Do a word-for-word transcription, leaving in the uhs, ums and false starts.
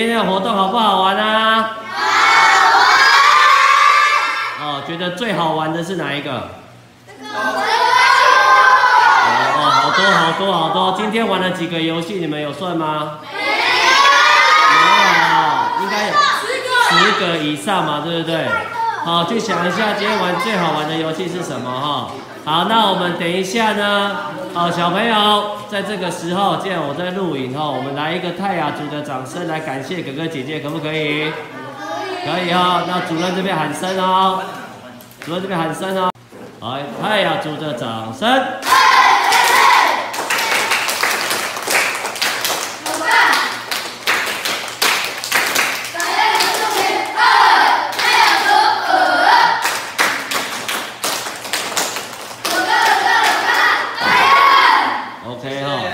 今天的活动好不好玩啊？ 好玩。 哦，觉得最好玩的是哪一个？ 这个。 哦，好多好多好多！今天玩了几个游戏？你们有算吗？没有。没有，应该有十个以上嘛，对不对？好，去想一下今天玩最好玩的游戏是什么哈。好，那我们等一下呢，好，小朋友，在这个时候，既然我在录影哈，我们来一个泰雅族的掌声来感谢哥哥姐姐，可不可以？可以哈。那主任这边喊声哦，主任这边喊声哦。好，泰雅族的掌声。 OK 哈，